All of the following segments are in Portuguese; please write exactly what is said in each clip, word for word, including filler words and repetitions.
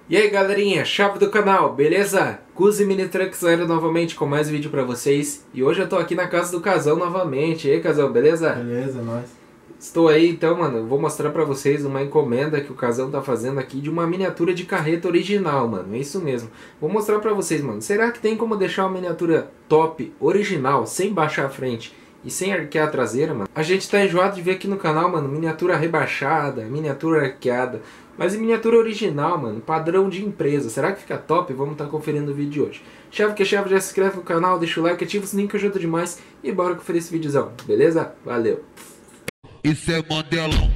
E aí galerinha, chave do canal, beleza? Cuzi Mini Trucks Zero novamente com mais vídeo pra vocês. E hoje eu tô aqui na casa do Casão novamente. E aí Casão, beleza? Beleza, nós. Estou aí então, mano, eu vou mostrar pra vocês uma encomenda que o Casão tá fazendo aqui de uma miniatura de carreta original, mano. É isso mesmo. Vou mostrar pra vocês, mano. Será que tem como deixar uma miniatura top, original, sem baixar a frente e sem arquear a traseira, mano? A gente tá enjoado de ver aqui no canal, mano, miniatura rebaixada, miniatura arqueada. Mas em miniatura original, mano, padrão de empresa. Será que fica top? Vamos estar tá conferindo o vídeo de hoje. Chave que é chave, já se inscreve no canal, deixa o like, ativa o sininho que ajuda demais. E bora conferir esse videozão, beleza? Valeu! Isso é modelão.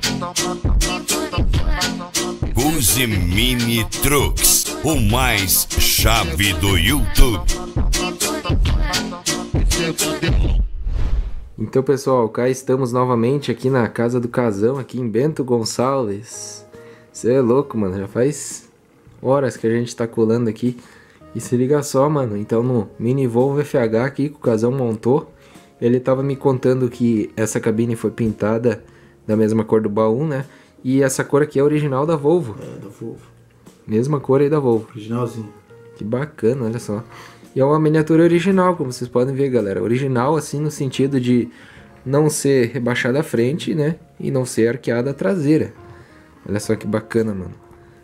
Cuzi Mini Trucks, o mais chave do YouTube. Isso é modelão. Então pessoal, cá estamos novamente aqui na casa do Casão, aqui em Bento Gonçalves. Você é louco, mano, já faz horas que a gente tá colando aqui. E se liga só, mano, então no Mini Volvo F H aqui que o Casão montou, ele tava me contando que essa cabine foi pintada da mesma cor do baú, né? E essa cor aqui é original da Volvo. É, da Volvo. Mesma cor aí da Volvo. Originalzinho. Que bacana, olha só. E é uma miniatura original, como vocês podem ver, galera. Original, assim, no sentido de não ser rebaixada a frente, né? E não ser arqueada a traseira. Olha só que bacana, mano.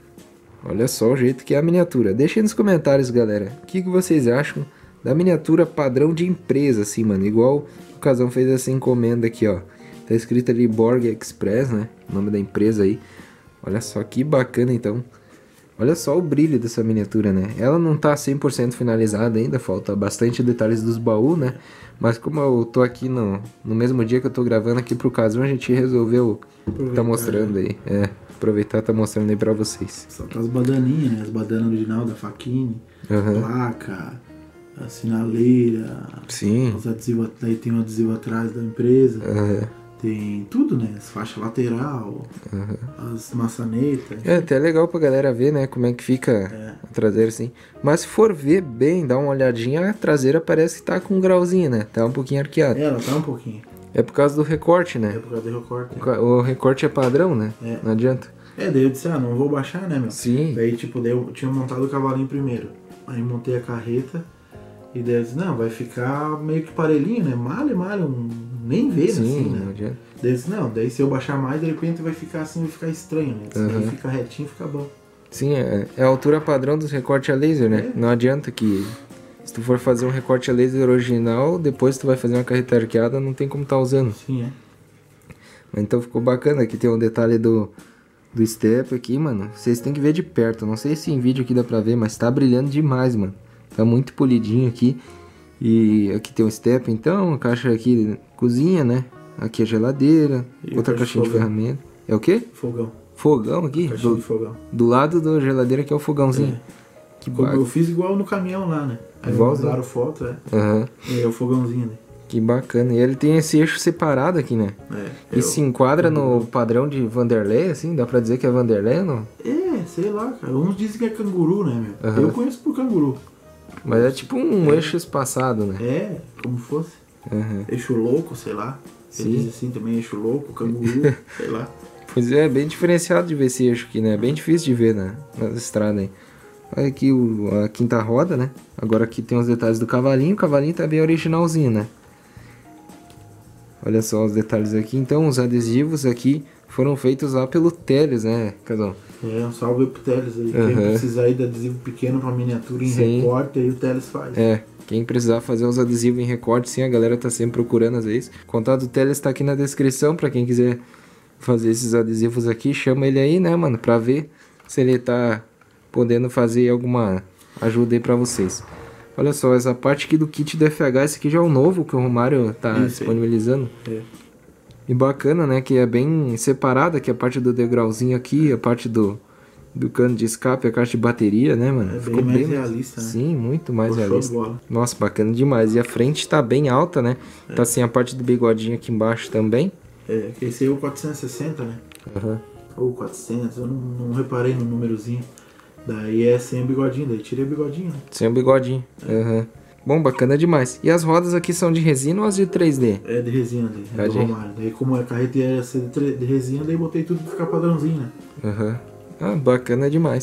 Olha só o jeito que é a miniatura. Deixem nos comentários, galera, o que, que vocês acham da miniatura padrão de empresa, assim, mano. Igual o Casão fez essa encomenda aqui, ó. Tá escrito ali Borg Express, né? O nome da empresa aí. Olha só que bacana, então. Olha só o brilho dessa miniatura, né? Ela não tá cem por cento finalizada ainda, falta bastante detalhes dos baús, né? Mas como eu tô aqui no, no mesmo dia que eu tô gravando aqui pro Casão, a gente resolveu tá mostrando aí. É, aproveitar e tá mostrando aí pra vocês. Só tá as badaninhas, né? As badanas original da Fachini, Uhum. placa, a sinaleira. Sim. Os adesivos, daí tem um adesivo atrás da empresa. Uhum. Tem tudo, né? As faixas lateral, Uhum. as maçanetas. É até legal pra galera ver, né, como é que fica É. a traseira assim. Mas se for ver bem, dar uma olhadinha, a traseira parece que tá com um grauzinho, né? Tá um pouquinho arqueada. É, ela tá um pouquinho. É por causa do recorte, É né? por causa do recorte. O ca- O recorte é padrão, né? É. Não adianta. É, daí eu disse, ah, não vou baixar, né, meu? Sim. Daí, tipo, daí eu tinha montado o cavalinho primeiro. Aí montei a carreta. E daí eu disse, não, vai ficar meio que parelhinho, né? Malha, malha, um... nem vê, Sim, assim, não né? adianta. Daí eu disse, não, daí se eu baixar mais, de repente vai ficar assim, vai ficar estranho, né? Se Uhum. daí fica retinho, fica bom. Sim, é, é a altura padrão dos recortes a laser, né? É. Não adianta que se tu for fazer um recorte a laser original, depois tu vai fazer uma carreta arqueada, não tem como tá usando. Sim, é. Mas então ficou bacana, aqui tem um detalhe do, do step aqui, mano. Vocês tem que ver de perto, não sei se em vídeo aqui dá pra ver, mas tá brilhando demais, mano. Tá muito polidinho aqui. E aqui tem um step, então, a caixa aqui, cozinha, né? Aqui a geladeira, E outra o caixa caixinha de de fogão. ferramenta. É o quê? Fogão. Fogão aqui? Caixinha de Do, fogão. do lado da geladeira que é o fogãozinho. Que Como bacana. eu fiz igual no caminhão lá, né? Aí Igualzinho. mandaram foto, é. Aham. E é o fogãozinho, né? Que bacana. E ele tem esse eixo separado aqui, né? É. E eu- se enquadra no padrão de Vanderlei, assim? Dá pra dizer que é Vanderlei ou não? É, sei lá, cara. Uns dizem que é canguru, né, meu? Aham. Eu conheço por canguru. Mas é tipo um eixo espaçado, né? É, como fosse. Aham. Eixo louco, sei lá. Você Sim. diz assim também, eixo louco, canguru, sei lá. Pois é, bem diferenciado de ver esse eixo aqui, né? Bem difícil de ver na, nas estradas aí. Olha aqui o, a quinta roda, né? Agora aqui tem os detalhes do cavalinho. O cavalinho tá bem originalzinho, né? Olha só os detalhes aqui. Então, os adesivos aqui foram feitos lá pelo Teles, né, Casal? É, um salve pro Teles aí. Aham. Quem precisar aí de adesivo pequeno pra miniatura em Sim. recorte, aí o Teles faz. É, quem precisar fazer os adesivos em recorte, sim, a galera tá sempre procurando às vezes. O contato do Teles tá aqui na descrição pra quem quiser fazer esses adesivos aqui. Chama ele aí, né, mano, pra ver se ele tá podendo fazer alguma ajuda aí pra vocês. Olha só, essa parte aqui do kit do F H, esse aqui já é o novo que o Romário tá Isso aí. disponibilizando. É. E bacana, né, que é bem separada, que é a parte do degrauzinho aqui, a parte do, do cano de escape, a caixa de bateria, né, mano? É bem mais realista, né? Sim, muito mais Ficou show de realista. bola. Nossa, bacana demais. E a frente tá bem alta, né? Tá assim a parte do bigodinho aqui embaixo também. É, que esse aí é o quatrocentos e sessenta, né? Aham. Ou quatrocentos, eu não, não reparei no númerozinho. Daí é sem o bigodinho, daí tirei o bigodinho, né? Sem o bigodinho. Aham. Bom, bacana demais. E as rodas aqui são de resina ou as de três D? É de resina daí, é É do de- Romário. Daí como a carreta ia ser de, tre- de resina, daí botei tudo pra ficar padrãozinho, né? Aham. Ah, bacana demais.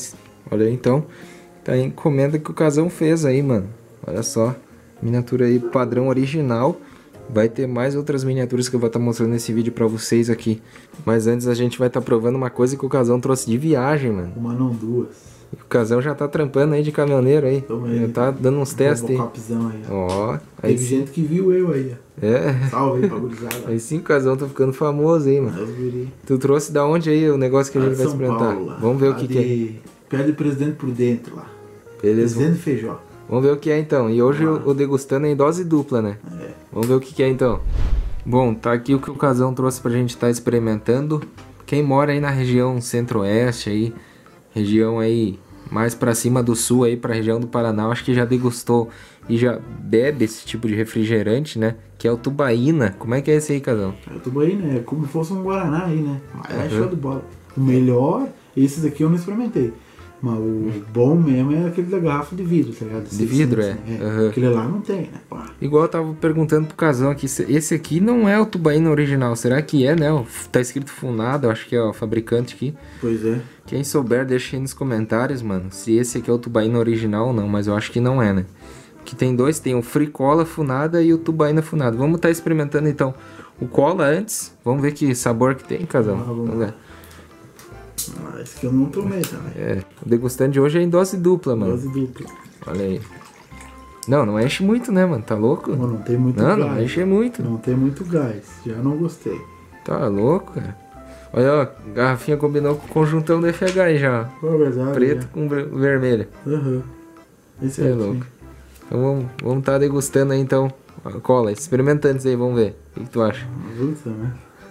Olha aí, então. Tá a encomenda que o Casão fez aí, mano. Olha só. Miniatura aí padrão original. Vai ter mais outras miniaturas que eu vou estar mostrando nesse vídeo pra vocês aqui. Mas antes a gente vai estar provando uma coisa que o Casão trouxe de viagem, mano. Uma não, duas. O Casão já tá trampando aí de caminhoneiro aí. Toma aí. Já tá dando uns testes aí. Robocopzão aí, ó. Ó, aí Teve sim. gente que viu eu aí, ó. É. Salve aí pra gurizada. Aí sim o Casão tá ficando famoso aí, mano. Mas guri. Tu trouxe da onde aí o negócio que a Lá gente de vai São experimentar? Paulo, lá. Vamos ver Lá o que, de... que é. Pé de Presidente Prudente lá. Beleza. Presidente Feijó. Vamos ver o que é então. E hoje o, o degustando é em dose dupla, né? É. Vamos ver o que, que é então. Bom, tá aqui o que o Casão trouxe pra gente estar experimentando. Quem mora aí na região centro-oeste aí, região aí mais pra cima do sul aí, pra região do Paraná, acho que já degustou e já bebe esse tipo de refrigerante, né? Que é o tubaína. Como é que é esse aí, Casão? É tudo aí, né? É como se fosse um Guaraná aí, né? Mas é Uhum. show de bola. O melhor, esses aqui eu não experimentei. Mas o bom mesmo é aquele da garrafa de vidro, tá ligado? De vidro, é. seiscentos, Uhum. Aquele lá não tem, né? Pá. Igual eu tava perguntando pro Casão aqui, se- esse aqui não é o tubaína original, será que é, né? O- Tá escrito Funado, eu acho que é o fabricante aqui. Pois é. Quem souber, deixa aí nos comentários, mano, se esse aqui é o tubaína original ou não, mas eu acho que não é, né? Que tem dois, tem o Fricola Funada e o tubaína Funado. Vamos estar experimentando então o cola antes, vamos ver que sabor que tem, Casão. Ah, vamos Vamos lá. ver. Ah, esse que eu não tomei também. É, o degustante de hoje é em dose dupla, mano. Dose dupla. Olha aí. Não, não enche muito, né, mano? Tá louco? Pô, não tem muito Não, gás. não enche muito. Não tem muito gás. Já não gostei. Tá louco, cara. Olha, ó, garrafinha combinou com o conjuntão do F H aí já, ó. Pô, verdade. Preto com ver- vermelho. Aham. Esse Você é é louco. Então vamos vamos tá degustando aí então a cola, experimentando isso aí, vamos ver. O que, que tu acha? Puta, né?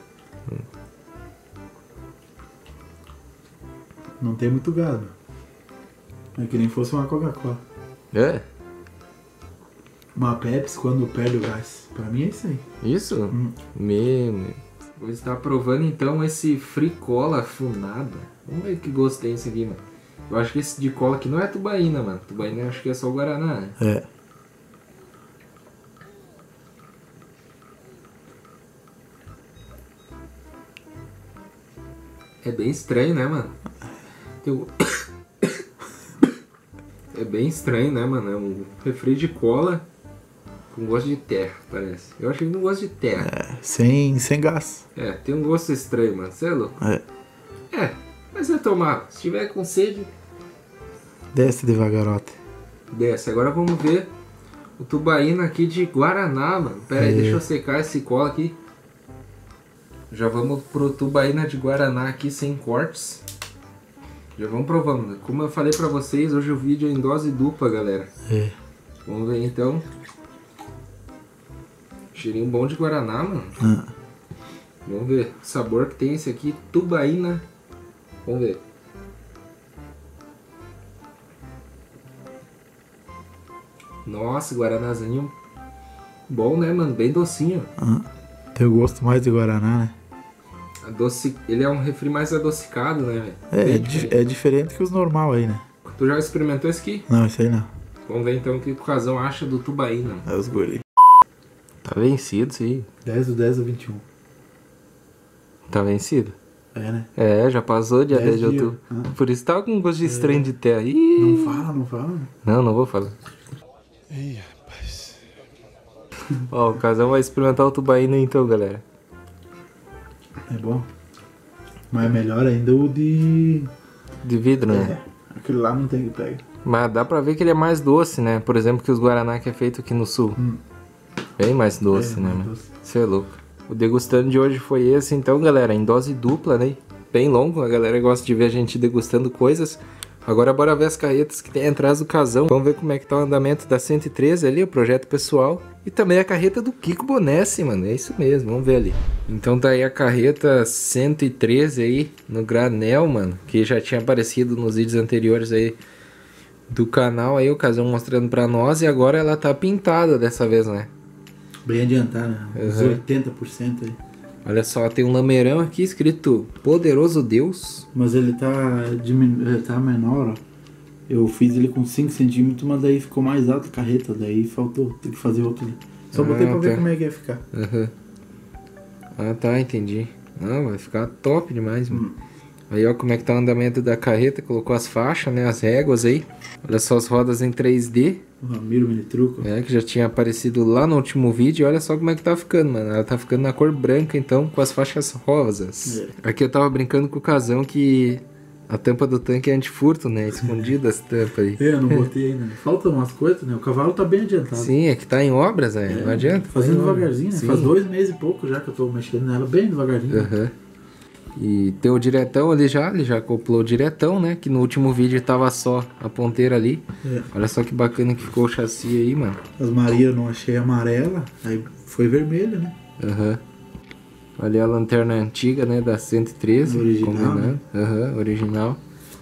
Não tem muito gado. É que nem fosse uma Coca-Cola. É? Uma Pepsi quando perde o gás. Pra mim é isso aí. Isso? Hum. Meu, meu. Vou estar provando então esse Fricola Funada. Vamos ver que gosto tem esse aqui, mano. Eu acho que esse de cola aqui não é tubaína, mano. Tubaína eu acho que é só o Guaraná, né? É. É bem estranho, né, mano? Tem o- É bem estranho, né, mano? É um refri de cola com gosto de terra, parece. Eu acho que não gosto de terra. É. Sem, sem gás. É, tem um gosto estranho, mano. Você é louco? É. É, mas é tomar. Se tiver com sede, Desce devagarote. desce. Agora vamos ver o tubaína aqui de Guaraná, mano. Pera aí, É. deixa eu secar esse cola aqui. Já vamos pro tubaína de Guaraná aqui sem cortes. Já vamos provando. Como eu falei pra vocês, hoje o vídeo é em dose dupla, galera. É. Vamos ver então. Cheirinho bom de Guaraná, mano. Ah. Vamos ver o sabor que tem esse aqui, tubaína. Vamos ver. Nossa, Guaranazinho bom, né, mano? Bem docinho. Ah. Tem o gosto mais de Guaraná, né? Adoci... Ele é um refri mais adocicado, né, velho? É, Bem é, di- diferente. é diferente que os normal aí, né? Tu já experimentou esse aqui? Não, isso aí não. Vamos ver então o que o Casão acha do tubaína. É os guri. Tá vencido isso aí. dez do dez do vinte e um. Tá vencido? É, né? É, já passou dia Dez dez de dias. outubro. Ah. Por isso tava com um gosto de estranho de terra. Ih, Não fala, não fala. Não, não vou falar. Ih, rapaz. Ó, o Casão vai experimentar o tubaína então, galera. É bom. Mas é melhor ainda o de... De vidro, né? É. Aquele lá não tem que pega. Mas dá pra ver que ele é mais doce, né? Por exemplo, que os Guaraná que é feito aqui no sul. Hum. Bem mais doce, É, né, mais mano? doce. Você é louco. O degustando de hoje foi esse, então, galera, em dose dupla, né? Bem longo, a galera gosta de ver a gente degustando coisas. Agora bora ver as carretas que tem atrás do Casão. Vamos ver como é que tá o andamento da cento e treze ali, o projeto pessoal. E também a carreta do Kiko Bonessi, mano. É isso mesmo, vamos ver ali. Então tá aí a carreta cento e treze aí, no granel, mano. Que já tinha aparecido nos vídeos anteriores aí do canal. Aí o Casão mostrando pra nós. E agora ela tá pintada dessa vez, né? Bem adiantado, né? Uns Uhum. oitenta por cento aí. Olha só, tem um lameirão aqui escrito Poderoso Deus. Mas ele tá, diminu... ele tá menor, ó. Eu fiz ele com cinco centímetros, mas daí ficou mais alto a carreta. Daí faltou, tem que fazer outro ali. Só botei Ah, pra ver tá. como é que ia ficar. Uhum. Ah, tá, entendi. Não, vai ficar top demais, mano. Aí ó como é que tá o andamento da carreta, colocou as faixas, né, as réguas aí. Olha só as rodas em três D. O Ramiro Mini Truco. É, que já tinha aparecido lá no último vídeo. Olha só como é que tá ficando, mano. Ela tá ficando na cor branca, então, com as faixas rosas. É. Aqui eu tava brincando com o Casão que a tampa do tanque é antifurto, né? Escondida as tampas aí. É, eu não botei ainda. Faltam umas coisas, né? O cavalo tá bem adiantado. Sim, é que tá em obras, né? É, Não adianta. Fazendo tá devagarzinho, né? Sim. Faz dois meses e pouco já que eu tô mexendo nela bem devagarzinho. Aham. Uhum. E tem o diretão ali já, ele já acoplou o diretão, né? Que no último vídeo tava só a ponteira ali. É. Olha só que bacana que ficou o chassi aí, mano. As Maria eu não achei amarela, aí foi vermelha, né? Aham. Uhum. Olha a lanterna antiga, né? Da cento e treze. Original, combinando. Aham, uhum, original.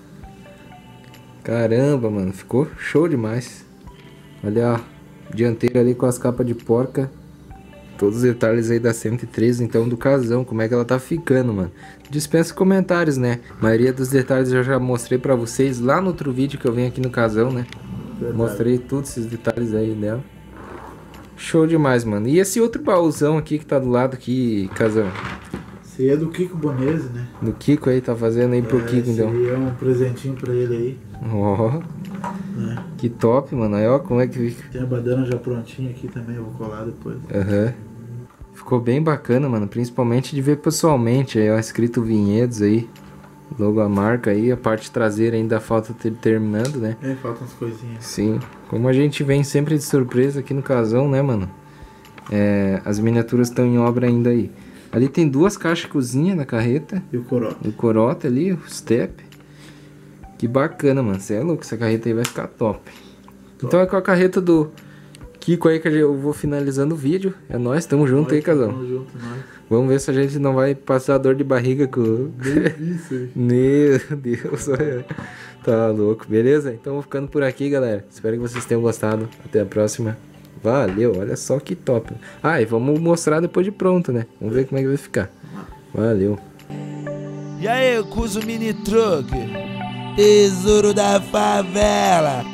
Caramba, mano, ficou show demais. Olha a dianteira ali com as capas de porca. Todos os detalhes aí da cento e treze, então, do Casão. Como é que ela tá ficando, mano. Dispensa comentários, né? A maioria dos detalhes eu já mostrei pra vocês lá no outro vídeo que eu venho aqui no Casão, né? Verdade. Mostrei todos esses detalhes aí dela. Show demais, mano. E esse outro baúzão aqui que tá do lado aqui, Casão? Esse é do Kiko Bonese, né? Do Kiko aí, tá fazendo aí pro é, Kiko, então. Esse aí é um presentinho pra ele aí. Ó, oh, É. que top, mano. Aí, ó, como é que fica. Tem a badana já prontinha aqui também, eu vou colar depois. Aham. Uhum. Ficou bem bacana, mano. Principalmente de ver pessoalmente. Aí, ó, escrito Vinhedos aí. Logo a marca aí. A parte traseira ainda falta ter terminando, né? É, faltam as coisinhas. Sim. Como a gente vem sempre de surpresa aqui no Casão, né, mano? É, as miniaturas estão em obra ainda aí. Ali tem duas caixas cozinha na carreta. E o Corota. O Corota ali, o Step. Que bacana, mano. Você é louco, essa carreta aí vai ficar top. top. Então é com a carreta do Kiko aí que eu vou finalizando o vídeo. É nóis, tamo junto Nós, aí, Casão. Tamo junto, nós. Vamos ver se a gente não vai passar dor de barriga com... Isso aí. Meu Deus, olha. Tá louco. Beleza? Então vou ficando por aqui, galera. Espero que vocês tenham gostado. Até a próxima. Valeu, olha só que top. Ah, e vamos mostrar depois de pronto, né? Vamos ver como é que vai ficar. Valeu. E aí, Cuso Mini Truck, tesouro da favela.